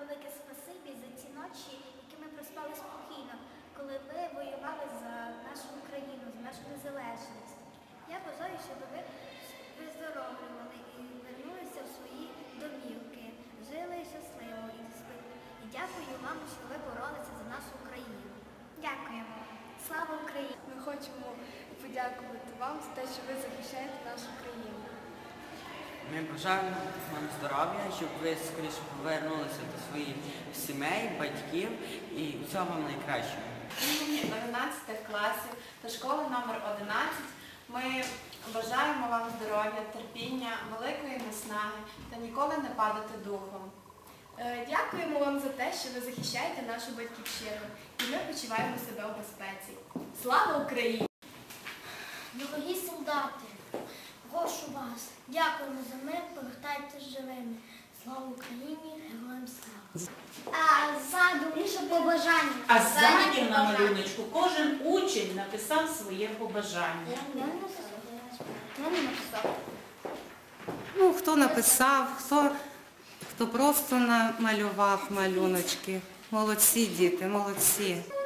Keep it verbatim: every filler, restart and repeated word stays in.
велике спасибі за ті ночі, які ми проспали спокійно, коли ви воювали за нашу Україну, за нашу незалежність. Я бажаю, щоб ви виздоровлювали і вернулися в свої домівки, жили щасливо і спокійно. І дякую вам, що ви боролися за нашу Україну. Дякуємо. Слава Україні! Ми хочемо подякувати вам за те, що ви захищаєте нашу країну. Ми бажаємо вам здоров'я, щоб ви скоріше повернулися до своїх сімей, батьків і всього вам найкращого. Імені одинадцятих класів та школи номер одинадцять ми бажаємо вам здоров'я, терпіння, великої наснаги та ніколи не падати духом. Дякуємо вам за те, що ви захищаєте нашу батьківщину, і ми почуваємо себе у безпеці. Слава Україні! Дорогі солдати, прошу вас, дякуємо за мир, повертайтесь живими. Слава Україні, героям слава! А ззаду інше побажання. А ззаді на малюночку кожен учень написав своє побажання. Я не написав. Я не написав. Ну, хто написав, хто, хто просто намалював малюночки. Молодці діти, молодці.